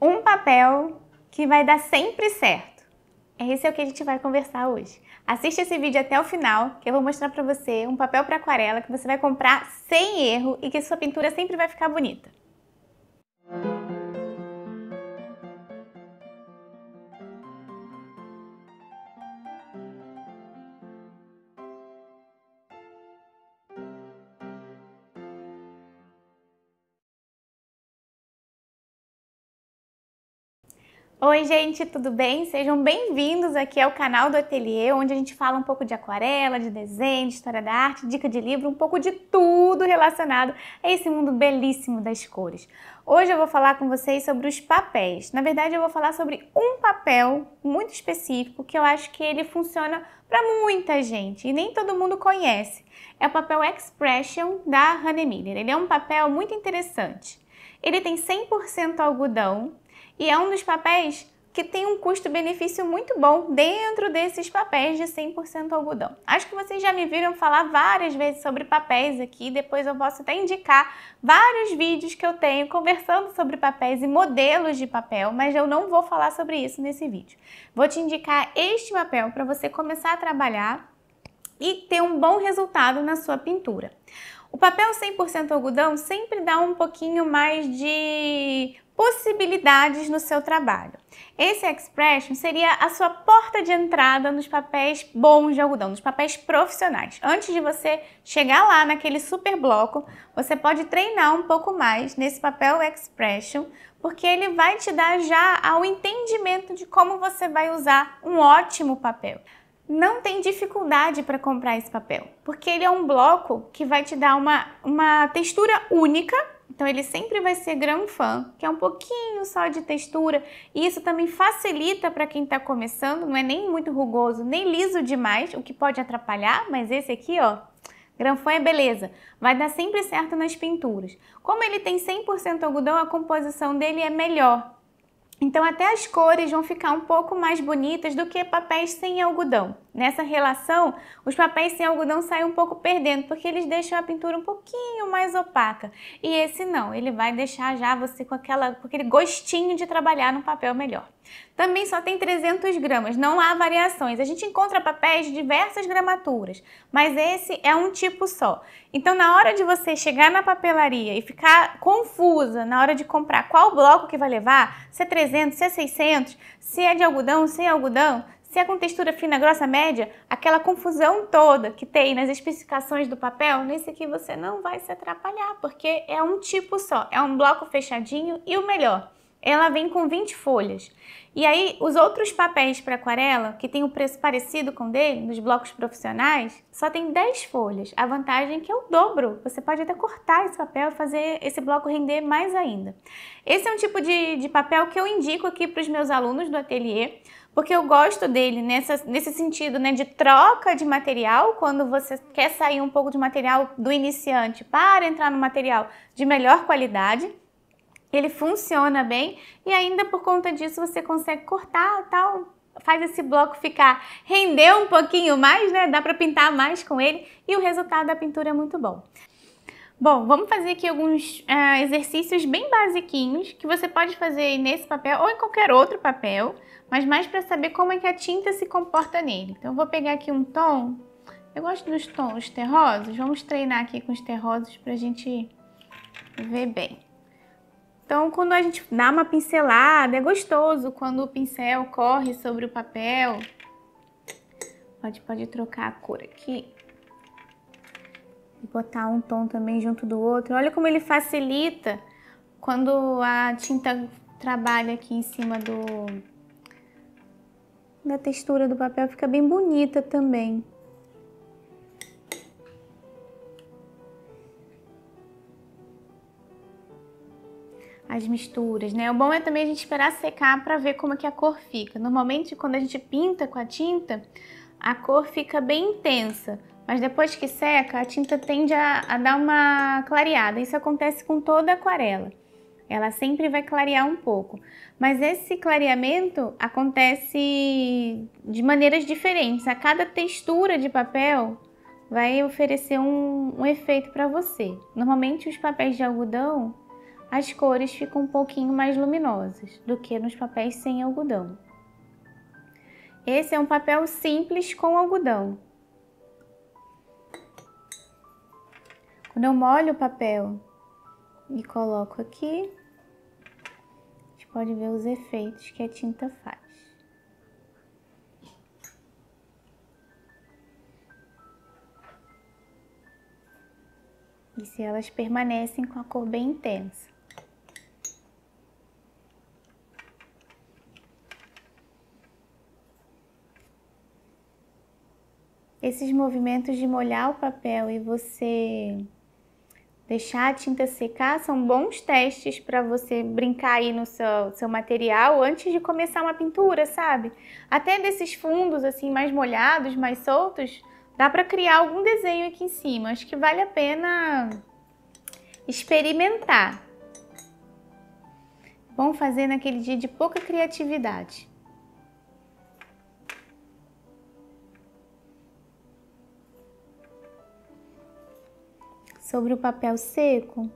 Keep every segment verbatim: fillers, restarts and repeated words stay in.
Um papel que vai dar sempre certo. Esse é o que a gente vai conversar hoje. Assiste esse vídeo até o final, que eu vou mostrar para você um papel para aquarela que você vai comprar sem erro e que sua pintura sempre vai ficar bonita. Oi gente, tudo bem? Sejam bem-vindos aqui ao canal do Ateliê, onde a gente fala um pouco de aquarela, de desenho, de história da arte, dica de livro, um pouco de tudo relacionado a esse mundo belíssimo das cores. Hoje eu vou falar com vocês sobre os papéis. Na verdade, eu vou falar sobre um papel muito específico que eu acho que ele funciona para muita gente e nem todo mundo conhece. É o papel Expression da Hahnemann Miller. Ele é um papel muito interessante. Ele tem cem por cento algodão. E é um dos papéis que tem um custo-benefício muito bom dentro desses papéis de cem por cento algodão. Acho que vocês já me viram falar várias vezes sobre papéis aqui, depois eu posso até indicar vários vídeos que eu tenho conversando sobre papéis e modelos de papel, mas eu não vou falar sobre isso nesse vídeo. Vou te indicar este papel para você começar a trabalhar e ter um bom resultado na sua pintura. O papel cem por cento algodão sempre dá um pouquinho mais de possibilidades no seu trabalho. Esse Expression seria a sua porta de entrada nos papéis bons de algodão, nos papéis profissionais. Antes de você chegar lá naquele super bloco, você pode treinar um pouco mais nesse papel Expression, porque ele vai te dar já o entendimento de como você vai usar um ótimo papel. Não tem dificuldade para comprar esse papel, porque ele é um bloco que vai te dar uma, uma textura única. Então ele sempre vai ser Grand Fan, que é um pouquinho só de textura, e isso também facilita para quem está começando, não é nem muito rugoso, nem liso demais, o que pode atrapalhar, mas esse aqui, ó, Grand Fan é beleza, vai dar sempre certo nas pinturas. Como ele tem cem por cento algodão, a composição dele é melhor. Então até as cores vão ficar um pouco mais bonitas do que papéis sem algodão. Nessa relação, os papéis sem algodão saem um pouco perdendo, porque eles deixam a pintura um pouquinho mais opaca. E esse não, ele vai deixar já você com, aquela, com aquele gostinho de trabalhar no papel melhor. Também só tem trezentas gramas, não há variações. A gente encontra papéis de diversas gramaturas, mas esse é um tipo só. Então na hora de você chegar na papelaria e ficar confusa na hora de comprar qual bloco que vai levar, se é trezentos, se é seiscentos, se é de algodão, sem algodão, se é com textura fina, grossa, média, aquela confusão toda que tem nas especificações do papel, nesse aqui você não vai se atrapalhar, porque é um tipo só, é um bloco fechadinho e o melhor, ela vem com vinte folhas. E aí, os outros papéis para aquarela, que tem um preço parecido com o dele, nos blocos profissionais, só tem dez folhas. A vantagem é que é o dobro. Você pode até cortar esse papel e fazer esse bloco render mais ainda. Esse é um tipo de, de papel que eu indico aqui para os meus alunos do ateliê, porque eu gosto dele nessa, nesse sentido, né, de troca de material, quando você quer sair um pouco de material do iniciante para entrar no material de melhor qualidade. Ele funciona bem e ainda por conta disso você consegue cortar tal, faz esse bloco ficar, render um pouquinho mais, né? Dá para pintar mais com ele e o resultado da pintura é muito bom. Bom, vamos fazer aqui alguns uh, exercícios bem basiquinhos que você pode fazer nesse papel ou em qualquer outro papel, mas mais para saber como é que a tinta se comporta nele. Então eu vou pegar aqui um tom, eu gosto dos tons terrosos, vamos treinar aqui com os terrosos para a gente ver bem. Então, quando a gente dá uma pincelada, é gostoso quando o pincel corre sobre o papel. Pode, pode trocar a cor aqui. E botar um tom também junto do outro. Olha como ele facilita quando a tinta trabalha aqui em cima do, da textura do papel. Fica bem bonita também. As misturas, né? O bom é também a gente esperar secar para ver como é que a cor fica. Normalmente, quando a gente pinta com a tinta, a cor fica bem intensa, mas depois que seca, a tinta tende a, a dar uma clareada. Isso acontece com toda a aquarela. Ela sempre vai clarear um pouco, mas esse clareamento acontece de maneiras diferentes. A cada textura de papel vai oferecer um, um efeito para você. Normalmente, os papéis de algodão, as cores ficam um pouquinho mais luminosas do que nos papéis sem algodão. Esse é um papel simples com algodão. Quando eu molho o papel e coloco aqui, a gente pode ver os efeitos que a tinta faz. E se elas permanecem com a cor bem intensa. Esses movimentos de molhar o papel e você deixar a tinta secar são bons testes para você brincar aí no seu, seu material antes de começar uma pintura, sabe? Até desses fundos assim mais molhados, mais soltos, dá para criar algum desenho aqui em cima. Acho que vale a pena experimentar. Bom fazer naquele dia de pouca criatividade. Sobre o papel seco,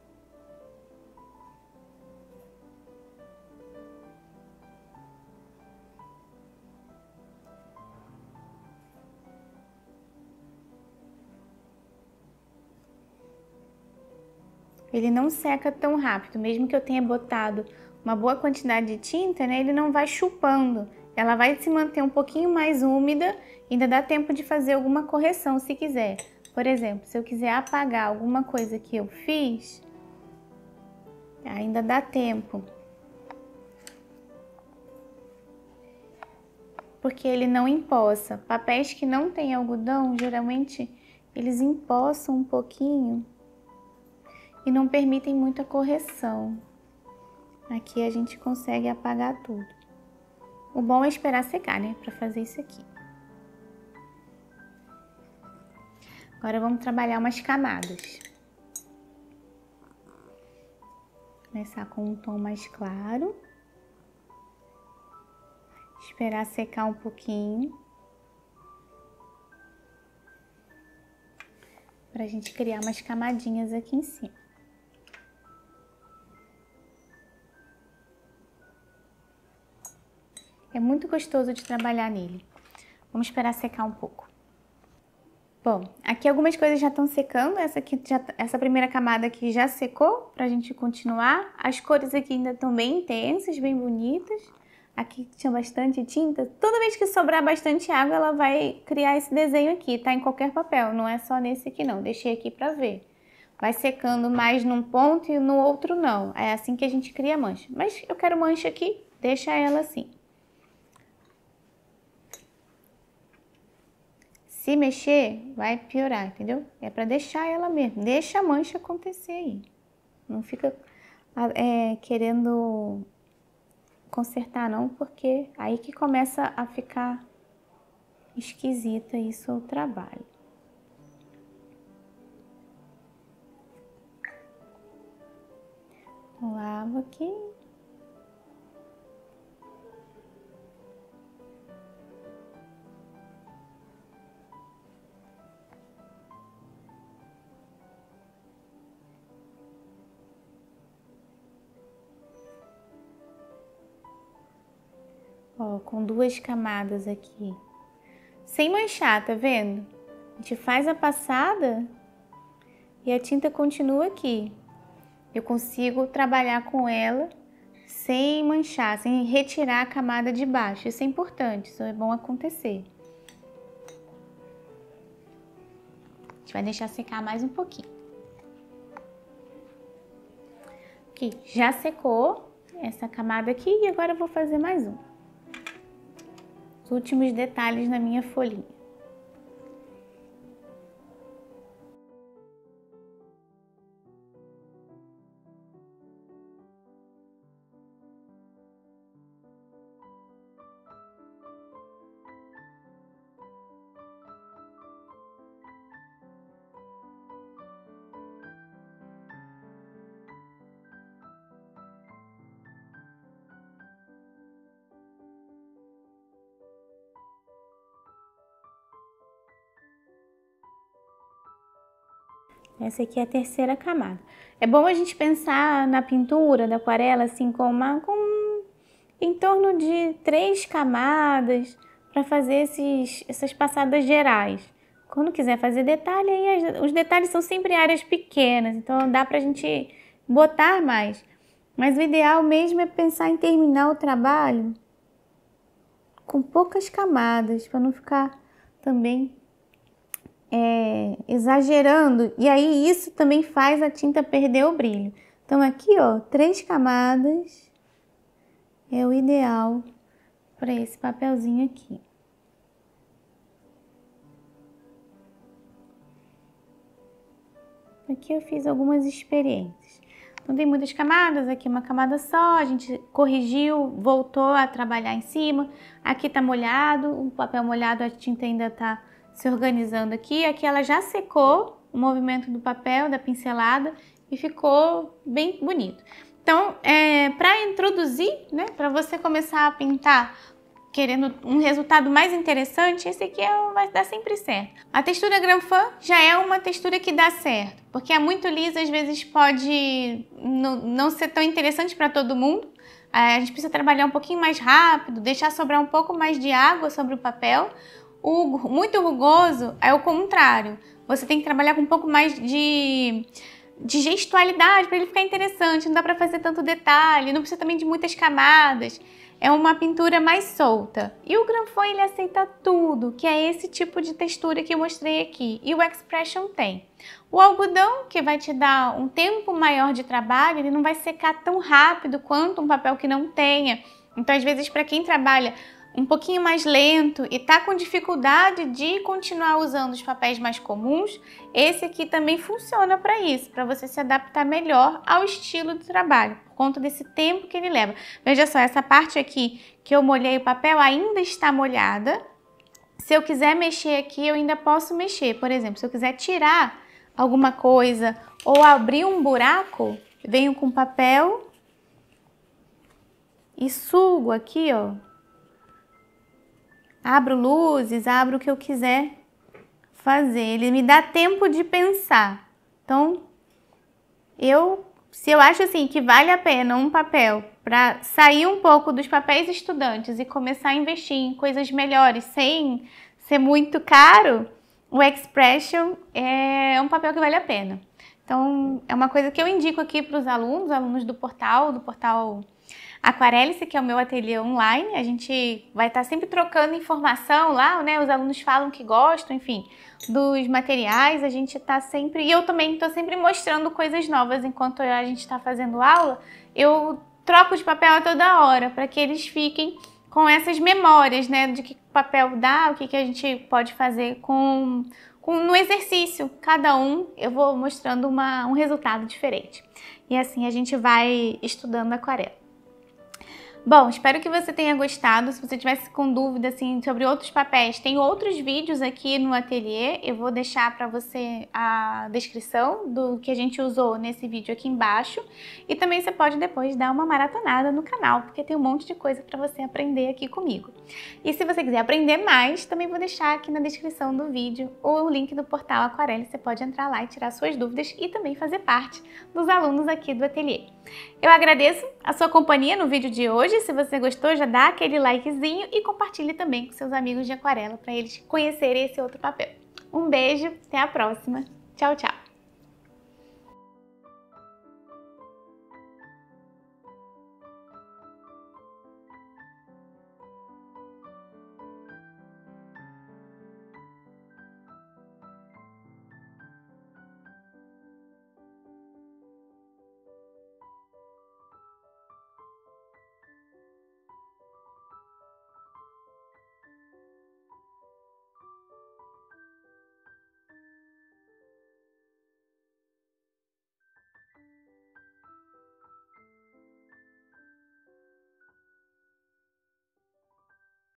ele não seca tão rápido, mesmo que eu tenha botado uma boa quantidade de tinta, né, ele não vai chupando, ela vai se manter um pouquinho mais úmida, ainda dá tempo de fazer alguma correção se quiser. Por exemplo, se eu quiser apagar alguma coisa que eu fiz, ainda dá tempo. Porque ele não empoça. Papéis que não têm algodão, geralmente, eles empoçam um pouquinho e não permitem muita correção. Aqui a gente consegue apagar tudo. O bom é esperar secar, né, para fazer isso aqui. Agora vamos trabalhar umas camadas. Começar com um tom mais claro. Esperar secar um pouquinho. Pra gente criar umas camadinhas aqui em cima. É muito gostoso de trabalhar nele. Vamos esperar secar um pouco. Bom, aqui algumas coisas já estão secando, essa, aqui já, essa primeira camada aqui já secou, pra gente continuar. As cores aqui ainda estão bem intensas, bem bonitas. Aqui tinha bastante tinta. Toda vez que sobrar bastante água, ela vai criar esse desenho aqui, tá? Em qualquer papel, não é só nesse aqui não, deixei aqui pra ver. Vai secando mais num ponto e no outro não, é assim que a gente cria mancha. Mas eu quero mancha aqui, deixa ela assim. Se mexer, vai piorar, entendeu? É pra deixar ela mesmo. Deixa a mancha acontecer aí. Não fica é, querendo consertar não, porque aí que começa a ficar esquisita isso o trabalho. Lavo aqui. Ó, com duas camadas aqui. Sem manchar, tá vendo? A gente faz a passada e a tinta continua aqui. Eu consigo trabalhar com ela sem manchar, sem retirar a camada de baixo. Isso é importante, isso é bom acontecer. A gente vai deixar secar mais um pouquinho. Aqui, já secou essa camada aqui e agora eu vou fazer mais um. Os últimos detalhes na minha folhinha. Essa aqui é a terceira camada. É bom a gente pensar na pintura da aquarela assim com, uma, com em torno de três camadas para fazer esses, essas passadas gerais. Quando quiser fazer detalhe, aí as, os detalhes são sempre áreas pequenas, então dá pra gente botar mais. Mas o ideal mesmo é pensar em terminar o trabalho com poucas camadas, para não ficar também é, exagerando. E aí isso também faz a tinta perder o brilho. Então aqui, ó, três camadas é o ideal para esse papelzinho aqui. Aqui eu fiz algumas experiências. Não tem muitas camadas, aqui uma camada só, a gente corrigiu, voltou a trabalhar em cima. Aqui tá molhado, o papel molhado, a tinta ainda tá se organizando aqui. Aqui ela já secou o movimento do papel, da pincelada, e ficou bem bonito. Então, é, para introduzir, né, para você começar a pintar querendo um resultado mais interessante, esse aqui é, vai dar sempre certo. A textura Gram-Fun já é uma textura que dá certo, porque é muito lisa, às vezes pode não, não ser tão interessante para todo mundo. A gente precisa trabalhar um pouquinho mais rápido, deixar sobrar um pouco mais de água sobre o papel. O muito rugoso é o contrário. Você tem que trabalhar com um pouco mais de, de gestualidade para ele ficar interessante. Não dá para fazer tanto detalhe, não precisa também de muitas camadas. É uma pintura mais solta. E o Gram-Fun ele aceita tudo, que é esse tipo de textura que eu mostrei aqui. E o Expression tem. O algodão, que vai te dar um tempo maior de trabalho, ele não vai secar tão rápido quanto um papel que não tenha. Então, às vezes, para quem trabalha um pouquinho mais lento e tá com dificuldade de continuar usando os papéis mais comuns, esse aqui também funciona para isso, para você se adaptar melhor ao estilo do trabalho, por conta desse tempo que ele leva. Veja só, essa parte aqui que eu molhei o papel ainda está molhada. Se eu quiser mexer aqui, eu ainda posso mexer. Por exemplo, se eu quiser tirar alguma coisa ou abrir um buraco, venho com papel e sugo aqui, ó. Abro luzes, abro o que eu quiser fazer. Ele me dá tempo de pensar. Então, eu, se eu acho assim que vale a pena um papel para sair um pouco dos papéis estudantes e começar a investir em coisas melhores sem ser muito caro, o Expression é um papel que vale a pena. Então, é uma coisa que eu indico aqui para os alunos, alunos do portal, do portal Aquarelice, que é o meu ateliê online. A gente vai estar sempre trocando informação lá, né? Os alunos falam que gostam, enfim, dos materiais. A gente está sempre... E eu também estou sempre mostrando coisas novas enquanto a gente está fazendo aula. Eu troco de papel a toda hora, para que eles fiquem com essas memórias, né? De que papel dá, o que, que a gente pode fazer com... com no exercício. Cada um eu vou mostrando uma, um resultado diferente. E assim a gente vai estudando aquarela. Bom, espero que você tenha gostado. Se você tivesse com dúvida assim, sobre outros papéis, tem outros vídeos aqui no ateliê. Eu vou deixar para você a descrição do que a gente usou nesse vídeo aqui embaixo. E também você pode depois dar uma maratonada no canal, porque tem um monte de coisa para você aprender aqui comigo. E se você quiser aprender mais, também vou deixar aqui na descrição do vídeo o link do portal Aquarelice. Você pode entrar lá e tirar suas dúvidas e também fazer parte dos alunos aqui do ateliê. Eu agradeço a sua companhia no vídeo de hoje. Se você gostou, já dá aquele likezinho e compartilhe também com seus amigos de aquarela para eles conhecerem esse outro papel. Um beijo, até a próxima. Tchau, tchau!